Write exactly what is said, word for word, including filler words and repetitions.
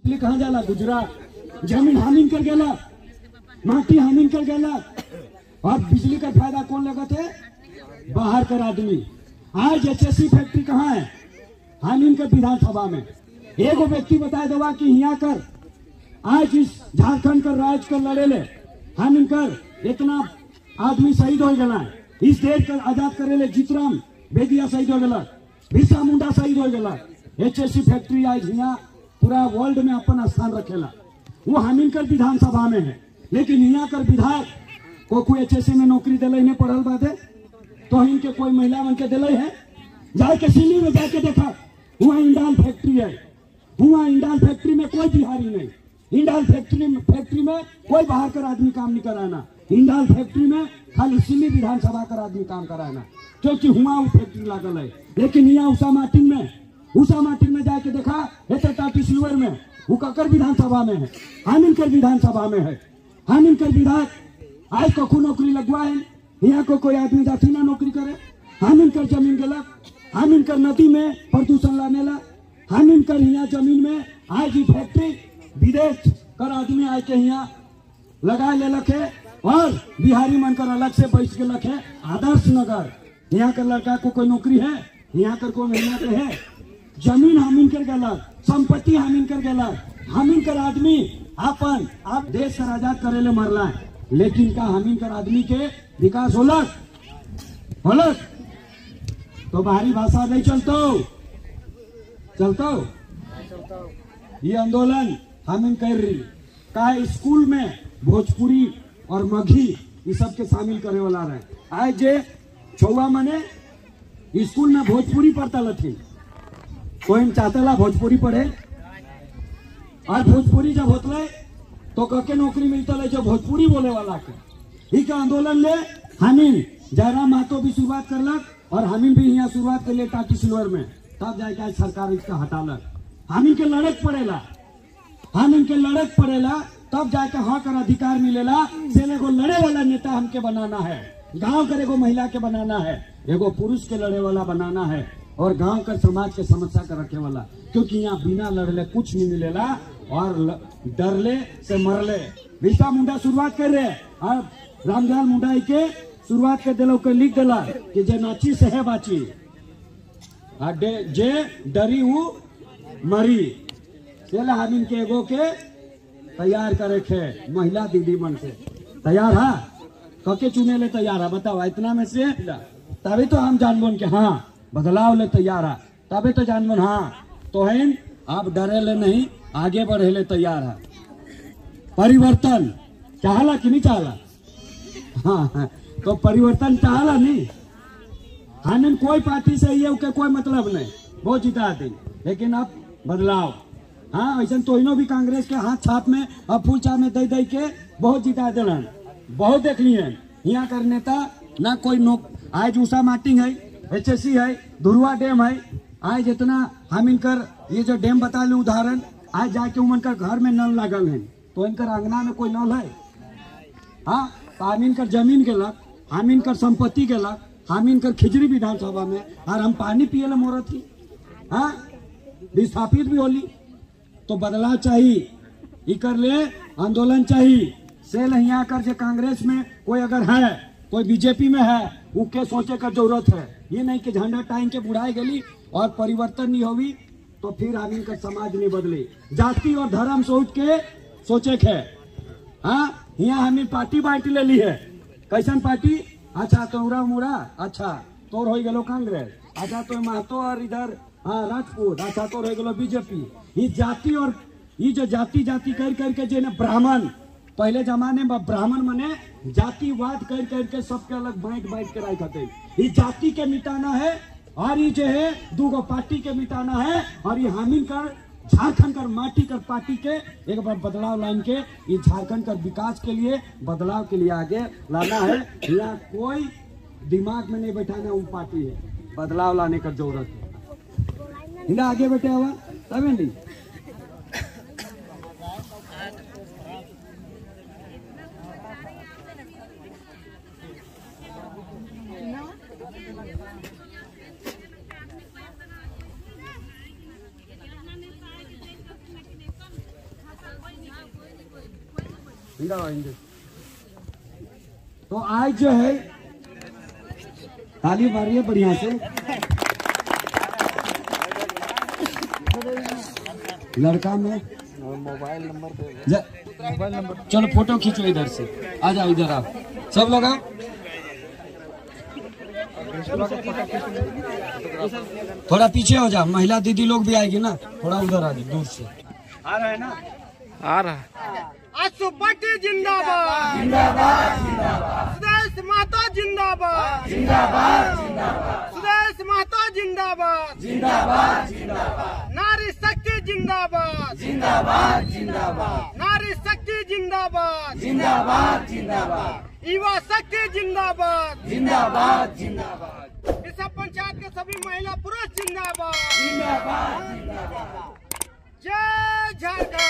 बिजली कहाँ जाला? गुजरात। जमीन हामिन कर गेला, माटी हामिन कर गेला, और बिजली का फायदा कौन लगत है? बाहर कर आदमी। आज एच एस सी फैक्ट्री कहाँ है? हामिन कर विधानसभा में। एगो व्यक्ति बता देवा कि यहाँ कर आज इस झारखंड कर राज कर लड़े ले हामिन कर इतना आदमी शहीद हो गया, इस देश का आजाद करे ले जीतराम बेदिया शहीद हो गया, बिरसा मुंडा शहीद हो गया। एच एस सी फैक्ट्री आज यहाँ पूरा वर्ल्ड में अपन स्थान रखेला। वो हामिन कर विधानसभा में है, लेकिन यहाँ कर विधायक को कोई एच एस सी में नौकरी दिले नहीं पढ़ल बात है तो इनके कोई महिला बन के दिले है? जाके सिली में जाके देखा, वहाँ इंडाल फैक्ट्री है, वहाँ इंडाल फैक्ट्री में कोई बिहारी नहीं, इंडाल फैक्ट्री में फैक्ट्री में कोई बाहर कर आदमी काम नहीं कराना, इंडाल फैक्ट्री में खाली सिली विधानसभा कर आदमी काम कराना, क्योंकि हुआ वो फैक्ट्री लागल है। लेकिन यहाँ उषा मार्टिन में उषा मार्टिन में जाके देखा, टाटी सिल्वर में वो ककर विधानसभा में है, हामिन कर विधानसभा में है। हामिन कर विधायक आज को नौकरी लगवा है, यहाँ को कोई आदमी जाती ना नौकरी करे। हामिन कर जमीन गलत, हामिन कर नदी में प्रदूषण लाने ला, हामिन कर यहाँ जमीन में आज ये फैक्ट्री विदेश कर आदमी आए के यहाँ लगा ले लखे, और बिहारी मन कर अलग से बैठ के लखे। आदर्श नगर यहाँ का लड़का को कोई नौकरी है? यहाँ कर कोई मेहनत है? जमीन हामिन कर गलत, संपत्ति हामिन कर गलत, हामिन कर आदमी अपन आप देश का आजाद करे ले मरला है, लेकिन का हामिन कर आदमी के विकास होलक होलक तो बाहरी भाषा नहीं चलतो चलतो। ये आंदोलन हामिन कर रही का स्कूल में भोजपुरी और मघी ये सब के शामिल करे वाला रहे। आज जे छुआ मने स्कूल में भोजपुरी पढ़ता लथी, कोई चाहता ला भोजपुरी पढ़े, और भोजपुरी जब होता है तो कके नौकरी मिलता है जो भोजपुरी बोले वाला के। इस आंदोलन ले हामिन जयराम महतो भी शुरुआत करलक, और हामिन भी यहाँ शुरुआत कर ले टाटी सिल्वर में, तब जाके सरकार इसका हटालक। हामिन के लड़क पड़ेला, हामिन के लड़क पड़ेला, तब जाके हाँ कर अधिकार मिलेला। से को लड़े वाला नेता हमके बनाना है, गांव कर एगो महिला के बनाना है, एगो पुरुष के लड़े वाला बनाना है, और गांव का समाज के समस्या कर रखे वाला, क्योंकि यहाँ बिना लड़ले कुछ नहीं मिलेला, और डरले से मरले। बिरसा मुंडा शुरुआत कर रहे, और रामदयाल मुंडा के शुरुआत कर दिला, लिख दिला कि जे नाची से है बाची, जे डरी हूँ मरी। चला हामिन के एगो के तैयार करे थे महिला दीदी मन से तैयार है, कके चुने ले तैयार है? बताओ इतना में से तभी तो हम जानबोन के हाँ बदलाव ले तैयार है, तभी तो जानबोन हाँ तो है आप डरे ले नहीं, आगे बढ़े ले तैयार है। परिवर्तन चाहला कि नहीं चाहला? हाँ, हाँ तो परिवर्तन चाहला नहीं। हामिन कोई पार्टी से ये के कोई मतलब नहीं, वो जिता दी, लेकिन अब बदलाव। हाँ ऐसा तो इनो भी कांग्रेस के हाथ छाप में अब फूल छाप में दे दे के बहुत जिता दिलन, बहुत देख लिए यहाँ कर नेता ना कोई नौक। आज उषा मार्टिन है, एच एस सी है, धुरुआ डैम है, आज जितना हामिन कर ये जो डैम बता ले उदाहरण, आज जाके उमन कर घर में नल लागल है, तो इनकर अंगना में कोई नल है? हाँ तो हामिन कर जमीन के लग, हामिन कर संपत्ति के लग, हामिन कर खिजड़ी विधानसभा में, और हम पानी पिए ला मोरत थी। हाँ विस्थापित भी होली, तो बदलाव चाहिए, इकर ले आंदोलन चाहिए। से यहाँ कर जे कांग्रेस में कोई अगर है, कोई बीजेपी में है, उसके सोचे का जरूरत है। ये नहीं कि झंडा टाइम के बुढ़ाई गली और परिवर्तन नहीं होगी तो फिर आदमी का समाज नहीं बदले। जाति और धर्म सोच के सोचे के। हाँ यहाँ हमें पार्टी बांट ले ली है, कैसन पार्टी? अच्छा तोरा मुरा, अच्छा तोर हो गलो कांग्रेस, अच्छा तो महतो और इधर हाँ राजपूत, अच्छा तोर हो गलो बीजेपी। ये जाति और ये जो जाति जाति कर करके जो ब्राह्मण, पहले जमाने में ब्राह्मण मने जातिवाद कर करके सबके अलग बांट बांट के रखते। ये जाति के मिटाना है, और ये जो है दूगो पार्टी के मिटाना है, और ये हामिन कर झारखंड कर माटी कर पार्टी के एक बार बदलाव लाइन के ये झारखंड का विकास के लिए बदलाव के लिए आगे लाना है। यहाँ कोई दिमाग में नहीं बैठाना वो पार्टी है, बदलाव लाने का जरूरत है। इन्हें आगे बैठे हुआ तभी नहीं तो आज जो है ताली मारिए बढ़िया से। लड़का में मोबाइल नंबर मोबाइल नंबर चलो फोटो खींचो इधर से, आ जाओ इधर आप सब लोग आओ। थोड़ा पीछे हो जा, महिला दीदी लोग भी आएगी ना, थोड़ा उधर आ जाओ दूर से। आ रहा है ना? आ रहा आसू पार्टी जिंदाबाद जिंदाबाद जिंदाबाद, सुदेश महतो जिंदाबाद जिंदाबाद जिंदाबाद, सुदेश महतो जिंदाबाद जिंदाबाद जिंदाबाद, नारी शक्ति जिंदाबाद जिंदाबाद जिंदाबाद, नारी शक्ति जिंदाबाद जिंदाबाद जिंदाबाद, युवा शक्ति जिंदाबाद जिंदाबाद जिंदाबाद, इस पंचायत के सभी महिला पुरुष जिंदाबाद जिंदाबाद जिंदाबाद। जय झारखंड।